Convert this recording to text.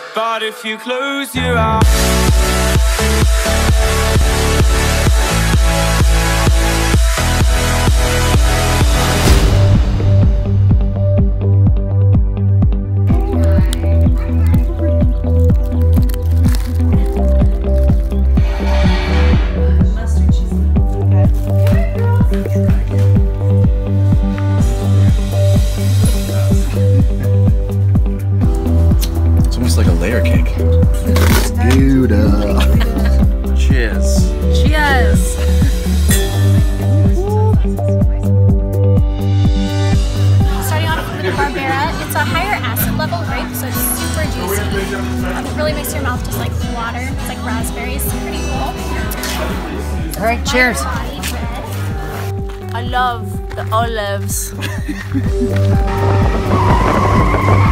But if you close your eyes, like a layer cake. Gouda. Cheers. Cheers. Starting off with the Barbera, it's a higher acid level grape, so it's super juicy. It really makes your mouth just like water. It's like raspberries. Pretty cool. All right, cheers. Red. I love the olives.